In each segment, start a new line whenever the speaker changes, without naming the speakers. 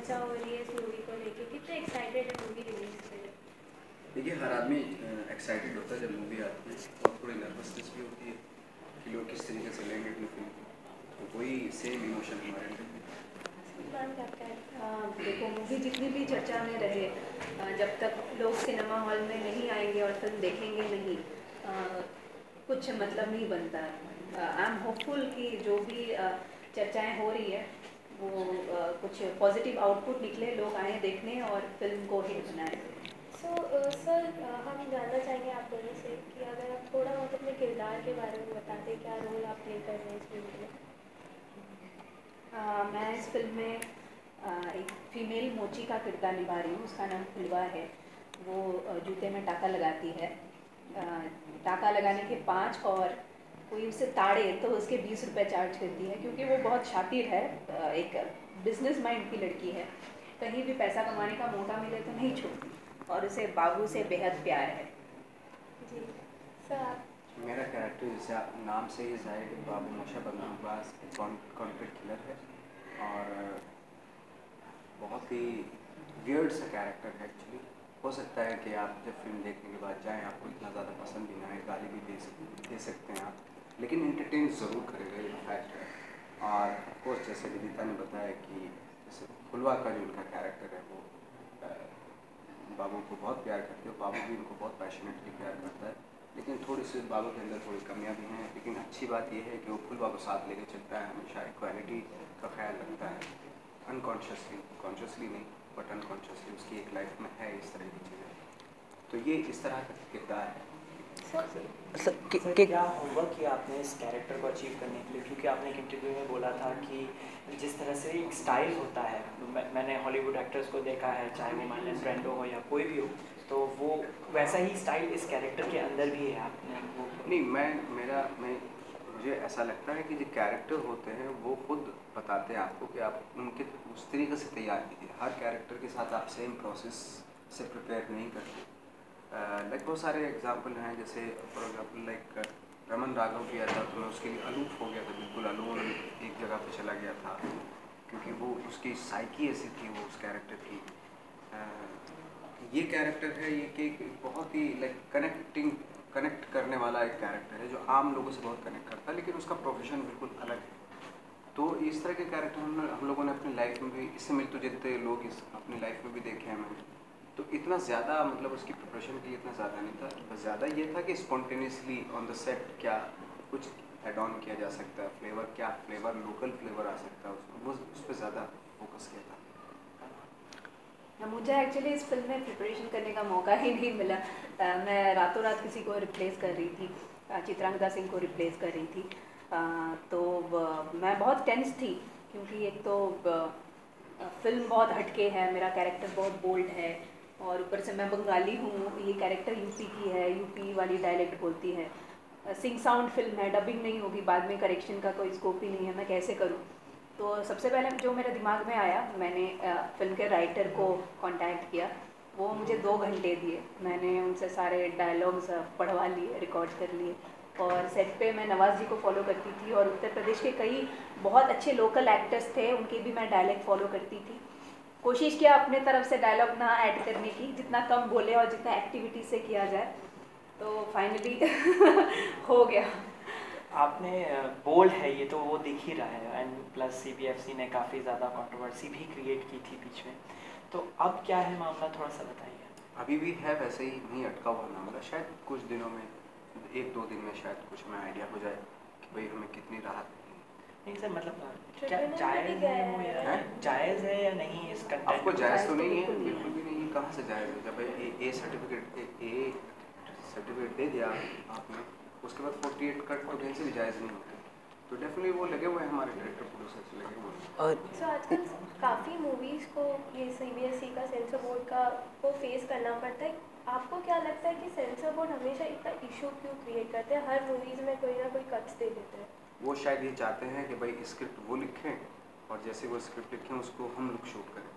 चर्चा हो रही है इस मूवी को लेके, कितने एक्साइटेड है मूवी रिलीज पे?
देखिए, हर आदमी एक्साइटेड होता है जब मूवी आती है, और थोड़ी नर्वसनेस भी होती है कि लोग किस तरीके से लेंगे अपनी फिल्म को। तो वही सेम इमोशन हमारे लिए भी।
देखो, मूवी जितनी भी चर्चा में रहे, जब तक लोग सिनेमा हॉल में नहीं आएंगे और फिल्म देखेंगे नहीं, कुछ मतलब नहीं बनता है। आई एम होपफुल कि जो भी चर्चाएं हो रही है वो कुछ पॉजिटिव आउटपुट निकले, लोग आए देखने और फिल्म को हिट बनाए।
सर, हम जानना चाहेंगे आप दोनों से कि अगर आप थोड़ा बहुत अपने किरदार के बारे में बताते, क्या रोल आप प्ले कर रहे हैं इस फिल्म में?
मैं इस फिल्म में एक फीमेल मोची का किरदार निभा रही हूँ। उसका नाम फुलवा है। वो जूते में टाका लगाती है। टाका लगाने के 5 और कोई उसे ताड़े तो उसके 20 रुपये चार्ज करती है, क्योंकि वो बहुत शातिर है, एक बिजनेस माइंड की लड़की है। कहीं भी पैसा कमाने का मौका मिले तो नहीं छोड़ती, और उसे बाबू से बेहद प्यार है।
जी सर,
मेरा कैरेक्टर जैसे आप नाम से ही जाहिर है, बाबूमोशा बंदूकबाज कॉन्ट्रैक्ट किलर है, और बहुत ही वियर्ड सा कैरेक्टर है एक्चुअली। हो सकता है कि आप जब फिल्म देखने के बाद जाएं, आपको इतना ज़्यादा पसंद भी ना आए, गाली भी दे सकते हैं आप, लेकिन इंटरटेन ज़रूर करेगा, ये फैक्ट है। और ऑफकोर्स जैसे विदिता ने बताया कि जैसे फुलवा का जो उनका कैरेक्टर है, वो बाबू को बहुत प्यार करते हैं, बाबू भी उनको बहुत पैशनेटली प्यार करता है, लेकिन थोड़ी सी बाबू के अंदर थोड़ी कमियां भी हैं। लेकिन अच्छी बात यह है कि वो फुलवा को साथ लेके चलता है, हमेशा इक्वालिटी का ख्याल रखता है, अनकॉन्शियसली, कॉन्शियसली नहीं बट अनकॉन्शियसली उसकी एक लाइफ में है इस तरह की चीज़ें। तो ये इस तरह का किरदार है।
सर, क्या होमवर्क किया आपने इस कैरेक्टर को अचीव करने के लिए? क्योंकि आपने एक इंटरव्यू में बोला था कि जिस तरह से एक स्टाइल होता है, मैंने हॉलीवुड एक्टर्स को देखा है, चाहे वो मार्लन ब्रांडो हो या कोई भी हो, तो वो वैसा ही स्टाइल इस कैरेक्टर के अंदर भी है। आपने वो
नहीं, मुझे ऐसा लगता है कि जो कैरेक्टर होते हैं वो खुद बताते हैं आपको कि आप उनके उस तरीके से तैयार कीजिए। हर कैरेक्टर के साथ आप सेम प्रोसेस से प्रिपेयर नहीं करते। लाइक बहुत सारे एग्जांपल हैं, जैसे for example like Raman Raghav किया था तो मैं उसके लिए अलूप हो गया था, बिल्कुल अलोन एक जगह पे चला गया था, क्योंकि वो उसकी साइकी ऐसी थी वो उस कैरेक्टर की। ये कैरेक्टर है ये कि बहुत ही लाइक कनेक्ट करने वाला एक कैरेक्टर है जो आम लोगों से बहुत कनेक्ट करता है, लेकिन उसका प्रोफेशन बिल्कुल अलग है। तो इस तरह के कैरेक्टर हम लोगों ने अपनी लाइफ में भी, इससे मिलते जुलते लोग इस अपनी लाइफ में भी देखे हैं मैंने। तो इतना ज़्यादा मतलब उसकी प्रिपरेशन के लिए इतना ज़्यादा नहीं था, बस ज़्यादा ये था कि स्पॉन्टेनियसली ऑन द सेट क्या कुछ एड ऑन किया जा सकता है, फ्लेवर लोकल फ्लेवर आ सकता है, उसको उस पर ज़्यादा फोकस किया था।
मुझे एक्चुअली इस फिल्म में प्रिपरेशन करने का मौका ही नहीं मिला। मैं रातों रात किसी को रिप्लेस कर रही थी, चित्रांगदा सिंह को रिप्लेस कर रही थी। तो मैं बहुत टेंस थी, क्योंकि एक तो फिल्म बहुत हटके है, मेरा कैरेक्टर बहुत बोल्ड है, और ऊपर से मैं बंगाली हूँ, ये कैरेक्टर यूपी की है, यूपी वाली डायलेक्ट बोलती है, सिंग साउंड फिल्म है, डबिंग नहीं होगी, बाद में करेक्शन का कोई स्कोप ही नहीं है, मैं कैसे करूँ। तो सबसे पहले जो मेरे दिमाग में आया, मैंने फिल्म के राइटर को कांटेक्ट किया। वो मुझे 2 घंटे दिए, मैंने उनसे सारे डायलॉग्स पढ़वा लिए, रिकॉर्ड कर लिए, और सेट पे मैं नवाज जी को फॉलो करती थी, और उत्तर प्रदेश के कई बहुत अच्छे लोकल एक्टर्स थे, उनके भी मैं डायलॉग फॉलो करती थी। कोशिश किया अपने तरफ से डायलॉग ना ऐड करने की, जितना कम बोले और जितना एक्टिविटी से किया जाए, तो फाइनली हो गया।
आपने बोल्ड है ये तो वो दिख ही रहा है, एंड प्लस सीबीएफसी ने काफ़ी ज़्यादा कंट्रोवर्सी भी क्रिएट की थी बीच में, तो अब क्या है मामला, थोड़ा सा बताइए।
अभी भी है वैसे ही, नहीं अटका हुआ मामला, शायद कुछ दिनों में, 1-2 दिन में शायद कुछ में आइडिया हो जाए कि भाई हमें कितनी राहत।
नहीं सर, मतलब क्या जायज़ है वो, या जायज़ है या नहीं इस कंटेंट?
आपको जायज़ तो नहीं है, बिल्कुल भी नहीं। कहाँ से जायज़ है? जब ए सर्टिफिकेट दे दिया आपने, उसके बाद 48 कट तो कहीं से भी जायज़ नहीं होते। तो डेफिनेटली वो लगे हुए हैं, हमारे डायरेक्टर प्रोड्यूसर्स लगे हुए हैं।
सो आजकल काफ़ी मूवीज़ को ये सीबीएसई का सेंसर बोर्ड का को फेस करना पड़ता है। आपको क्या लगता है कि सेंसर बोर्ड हमेशा इतना इशू क्यों क्रिएट करते हैं? हर मूवीज़ में कोई ना कोई कट्स दे देते हैं।
वो शायद ये चाहते हैं कि भाई स्क्रिप्ट वो लिखें, और जैसे वो स्क्रिप्ट लिखें उसको हम लोग शूट करें।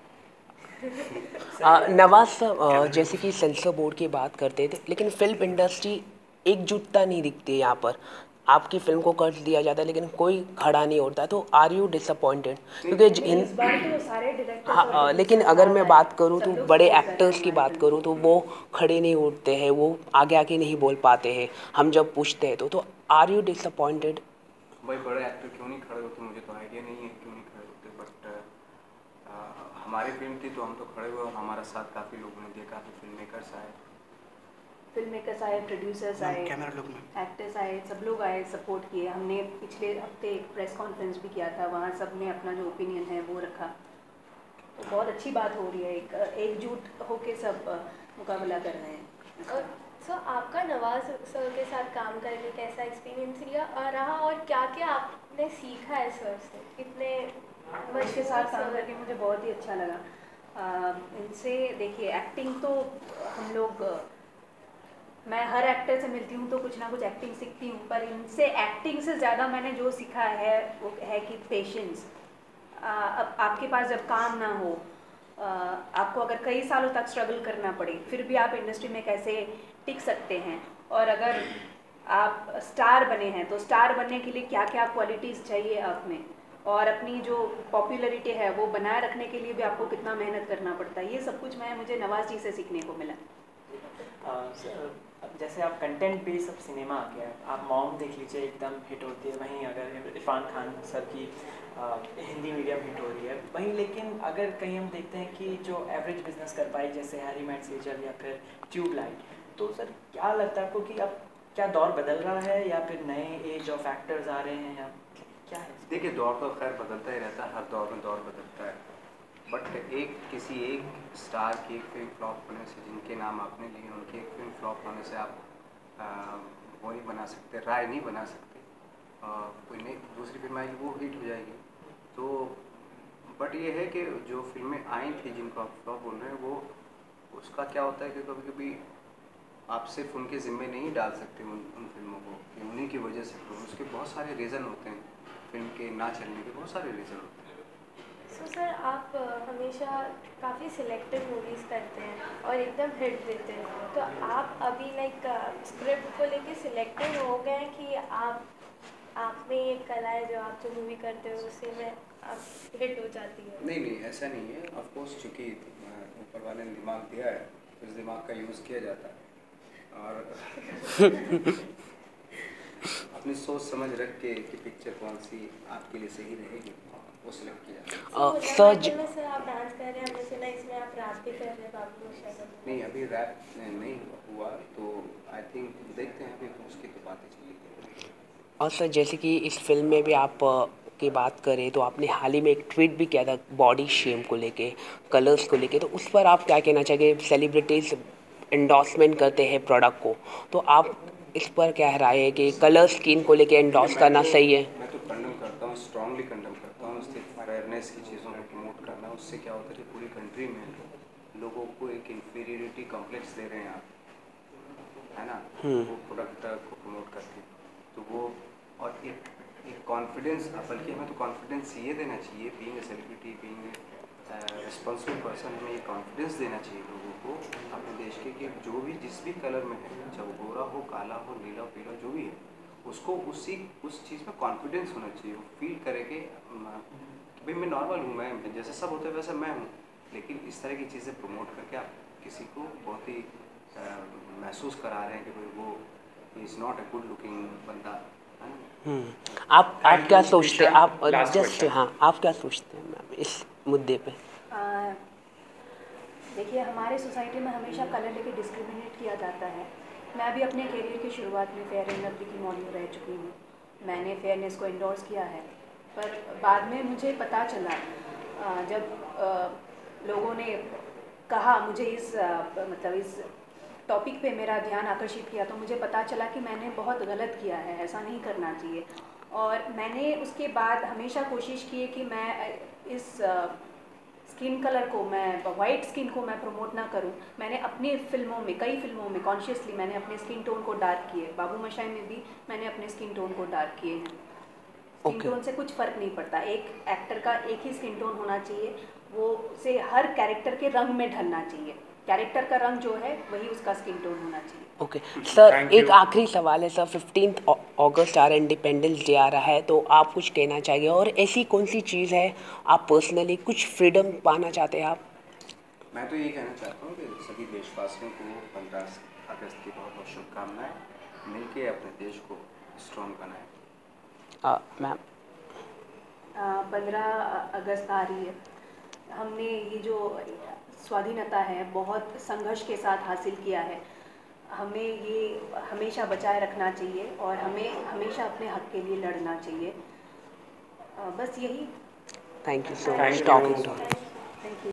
नवाज साहब, जैसे कि सेंसर बोर्ड की बात करते थे, लेकिन फिल्म इंडस्ट्री एकजुटता नहीं दिखती यहाँ पर। आपकी फिल्म को कर दिया जाता है लेकिन कोई खड़ा नहीं होता, तो आर यू डिसअपॉइंटेड? क्योंकि
इस बार तो सारे डायरेक्टर्स
हाँ,
और
लेकिन
producers
अगर
आ
मैं
गए,
बात करूँ
सब
तो
लोग
बड़े
support कर रहे हैं
एक्टर्स की
हमारी
बात
फिल्म
करूँ तो
को।
वो खड़े नहीं उठते हैं, वो आगे आके नहीं बोल पाते हैं, हम जब पूछते हैं तो आर यू डिसअपॉइंटेड?
भाई बड़े एक्टर क्यों नहीं खड़े होते मुझे तो आइडिया नहीं है क्यों नहीं खड़े होते, बट हमारी फिल्म थी तो हम तो खड़े हुए और हमारा साथ काफ़ी लोगों ने दिया, काफ़ी फिल्म मेकर्स आए,
प्रोड्यूसर्स आए, एक्टर्स आए, सब लोग आए, सपोर्ट किए। हमने पिछले हफ्ते एक प्रेस कॉन्फ्रेंस भी किया था, वहाँ सब ने अपना जो ओपिनियन है वो रखा। तो बहुत अच्छी बात हो रही है, एकजुट होके सब मुकाबला कर रहे हैं।
और सर आपका नवाज सर के साथ काम करके कैसा एक्सपीरियंस रहा और क्या क्या आपने सीखा है सर से? कितने
उनके साथ काम करके मुझे बहुत ही अच्छा लगा। इनसे देखिए, एक्टिंग तो हम लोग मैं हर एक्टर से मिलती हूँ तो कुछ ना कुछ एक्टिंग सीखती हूँ, पर इनसे एक्टिंग से ज़्यादा मैंने जो सीखा है वो है कि पेशेंस। अब आपके पास जब काम ना हो, आपको अगर कई सालों तक स्ट्रगल करना पड़े, फिर भी आप इंडस्ट्री में कैसे टिक सकते हैं, और अगर आप स्टार बने हैं तो स्टार बनने के लिए क्या क्या क्वालिटीज़ चाहिए आप में, और अपनी जो पॉपुलैरिटी है वो बनाए रखने के लिए भी आपको कितना मेहनत करना पड़ता है, ये सब कुछ मुझे नवाज जी से सीखने को मिला।
अब जैसे आप कंटेंट बेस्ड अब सिनेमा आ गया है, आप मॉम देख लीजिए एकदम हिट होती है, वहीं अगर इरफान खान सर की हिंदी मीडियम हिट हो रही है वहीं, लेकिन अगर कहीं हम देखते हैं कि जो एवरेज बिजनेस कर पाए जैसे हैरी मैट सेजल या फिर ट्यूबलाइट, तो सर क्या लगता है आपको कि अब क्या दौर बदल रहा है या फिर नए एज ऑफ एक्टर्स आ रहे हैं या क्या है?
देखिए दौर तो खैर बदलता ही रहता है, हर दौर में दौर बदलता है, बट किसी एक स्टार की एक फिल्म फ्लॉप होने से, जिनके नाम आपने लिए उनकी एक फिल्म फ्लॉप होने से आप वो नहीं बना सकते, राय नहीं बना सकते। कोई नई दूसरी फिल्म आएगी वो हिट हो जाएगी, तो बट ये है कि जो फिल्में आई थी जिनको आप फ्लॉप बोल रहे हैं, वो उसका क्या होता है कि कभी कभी आप सिर्फ उनके ज़िम्मे नहीं डाल सकते उन फिल्मों को कि उन्हीं की वजह से, तो उसके बहुत सारे रीज़न होते हैं, फिल्म के ना चलने के बहुत सारे रीज़न होते हैं।
सो सर आप हमेशा काफ़ी सिलेक्टिव मूवीज़ करते हैं और एकदम हिट देते हैं, तो आप अभी लाइक स्क्रिप्ट को लेके सिलेक्टिव हो गए हैं कि आप में एक कला है जो आप जो मूवी करते हो उससे में आप हिट हो जाती है?
नहीं नहीं, ऐसा नहीं है, ऑफ कोर्स चूँकि ऊपर वाले ने दिमाग दिया है, उस दिमाग का यूज़ किया जाता है और अपनी सोच समझ रख के कि पिक्चर कौन सी आपके लिए सही रहेगी वो सिलेक्ट किया जाता है।
सर आप डांस कर रहे हैं, हमने सुना इसमें आप रैप भी कर रहे हैं बाबूमोशाई में।
नहीं अभी रैप नहीं हुआ, तो आई थिंक देखते हैं, अभी उसकी तो बातें चलेगी।
और सर जैसे कि इस फिल्म में भी आप की बात करें तो आपने हाल ही में एक ट्वीट भी किया था बॉडी शेम को लेके, कलर्स को लेके, तो उस पर आप क्या कहना चाहिए? सेलिब्रिटीज़ एंडोर्समेंट करते हैं प्रोडक्ट को, तो आप इस पर क्या राय है कि कलर स्किन को लेके एंडोर्स करना सही है?
मैं तो कंडम करता हूँ, स्ट्रांगली कंडम करता हूँ, उससे फेयरनेस की चीज़ों को प्रमोट करना, उससे क्या होता है कि पूरी कंट्री में लोगों को एक इंफीरियरिटी कॉम्प्लेक्स दे रहे हैं आप, है ना, वो प्रोडक्ट को प्रमोट करके, तो वो और एक कॉन्फिडेंस, बल्कि हमें तो कॉन्फिडेंस ये देना चाहिए, being a celebrity, being responsible person, हमें ये कॉन्फिडेंस देना चाहिए लोगों को अपने देश के कि जो भी जिस भी कलर में है, चाहे वो गोरा हो, काला हो, नीला पीला जो भी है, उसको उस चीज़ में कॉन्फिडेंस होना चाहिए, वो फील करे कि भाई मैं नॉर्मल हूँ, मैं जैसे सब होते हैं वैसे मैं हूँ, लेकिन इस तरह की चीज़ें प्रमोट करके आप किसी को बहुत ही महसूस करा रहे हैं कि भाई वो is not a good looking बंदा, है ना।
आप क्या सोचते हैं? आप जस्ट आप क्या सोचते हैं मैम इस मुद्दे पे?
देखिए, हमारे सोसाइटी में हमेशा कलर लेके डिस्क्रिमिनेट किया जाता है। मैं भी अपने करियर की शुरुआत में फेयर एंड लवली की मॉडल रह चुकी हूँ, मैंने फेयरनेस को इंडोर्स किया है, पर बाद में मुझे पता चला जब लोगों ने कहा मुझे इस टॉपिक पे मेरा ध्यान आकर्षित किया, तो मुझे पता चला कि मैंने बहुत गलत किया है, ऐसा नहीं करना चाहिए। और मैंने उसके बाद हमेशा कोशिश की है कि मैं इस स्किन कलर को, मैं वाइट स्किन को मैं प्रमोट ना करूं। मैंने अपनी फिल्मों में, कई फिल्मों में कॉन्शियसली मैंने अपने स्किन टोन को डार्क किए, बाबूमोशाई में भी मैंने अपने स्किन टोन को डार्क किए हैं। स्किन टोन से कुछ फ़र्क नहीं पड़ता, एक एक्टर का एक ही स्किन टोन होना चाहिए, वो से हर कैरेक्टर के रंग में ढलना चाहिए। कैरेक्टर का रंग जो है वही उसका स्किन टोन होना चाहिए।
ओके सर,
Thank
एक
you.
आखिरी सवाल है सर। 15 अगस्त आ रहा है, इंडिपेंडेंस डे आ रहा है, तो आप कुछ कहना चाहिए? और ऐसी कौन सी चीज़ है आप पर्सनली कुछ फ्रीडम पाना चाहते हैं आप?
मैं तो यही कहना चाहता हूँ कि सभी देशवासियों को 15 अगस्त की बहुत बहुत शुभकामनाएं। मिलके अपने देश को स्ट्रॉन्ग बनाएं।
मैम
15 अगस्त आ रही है। हमने ये जो स्वाधीनता है बहुत संघर्ष के साथ हासिल किया है। हमें ये हमेशा बचाए रखना चाहिए और हमें हमेशा अपने हक के लिए लड़ना चाहिए। बस यही।
थैंक यू सो
Thank
मच
you.
Talking to
thank you.